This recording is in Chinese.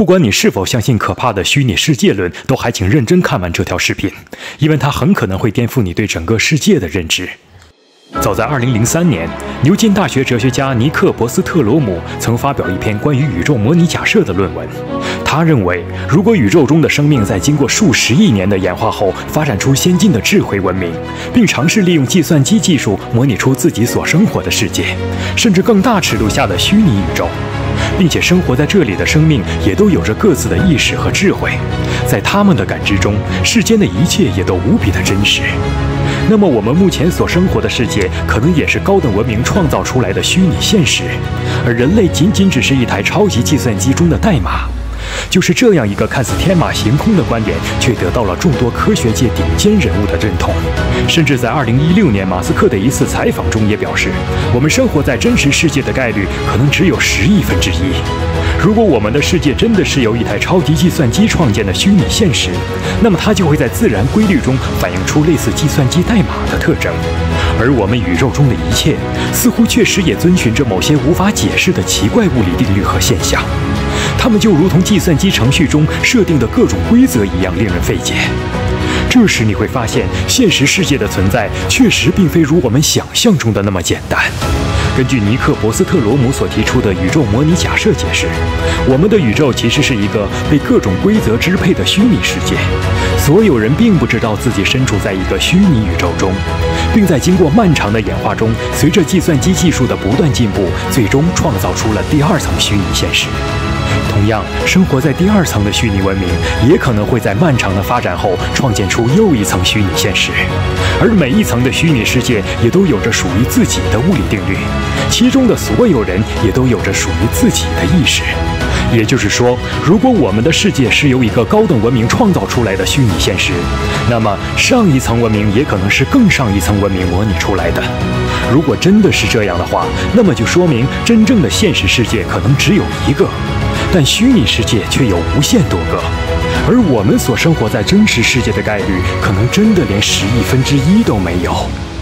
不管你是否相信可怕的虚拟世界论，都还请认真看完这条视频，因为它很可能会颠覆你对整个世界的认知。早在2003年，牛津大学哲学家尼克·博斯特罗姆曾发表一篇关于宇宙模拟假设的论文。他认为，如果宇宙中的生命在经过数十亿年的演化后发展出先进的智慧文明，并尝试利用计算机技术模拟出自己所生活的世界，甚至更大尺度下的虚拟宇宙，并且生活在这里的生命也都有着各自的意识和智慧，在他们的感知中，世间的一切也都无比的真实。那么我们目前所生活的世界可能也是高等文明创造出来的虚拟现实，而人类仅仅只是一台超级计算机中的代码。就是这样一个看似天马行空的观点，却得到了众多科学界顶尖人物的认同。甚至在2016年马斯克的一次采访中也表示，我们生活在真实世界的概率可能只有10亿分之一。如果我们的世界真的是由一台超级计算机创建的虚拟现实，那么它就会在自然规律中反映出类似计算机代码的特征。而我们宇宙中的一切，似乎确实也遵循着某些无法解释的奇怪物理定律和现象。它们就如同计算机程序中设定的各种规则一样令人费解。这时你会发现，现实世界的存在确实并非如我们想象中的那么简单。根据尼克·博斯特罗姆所提出的宇宙模拟假设解释，我们的宇宙其实是一个被各种规则支配的虚拟世界。所有人并不知道自己身处在一个虚拟宇宙中，并在经过漫长的演化中，随着计算机技术的不断进步，最终创造出了第二层虚拟现实。同样，生活在第二层的虚拟文明也可能会在漫长的发展后创建出又一层虚拟现实，而每一层的虚拟世界也都有着属于自己的物理定律，其中的所有人也都有着属于自己的意识。也就是说，如果我们的世界是由一个高等文明创造出来的虚拟现实，那么上一层文明也可能是更上一层文明模拟出来的。如果真的是这样的话，那么就说明真正的现实世界可能只有一个，但虚拟世界却有无限多个，而我们所生活在真实世界的概率可能真的连10亿分之一都没有。